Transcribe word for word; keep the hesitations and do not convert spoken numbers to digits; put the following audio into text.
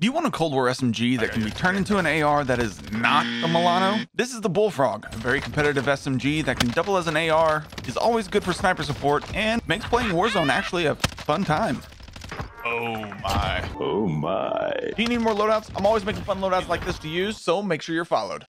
Do you want a Cold War S M G that can be turned into an A R that is not a Milano? This is the Bullfrog, a very competitive S M G that can double as an A R, is always good for sniper support, and makes playing Warzone actually a fun time. Oh my. Oh my. Do you need more loadouts? I'm always making fun loadouts like this to use, so make sure you're followed.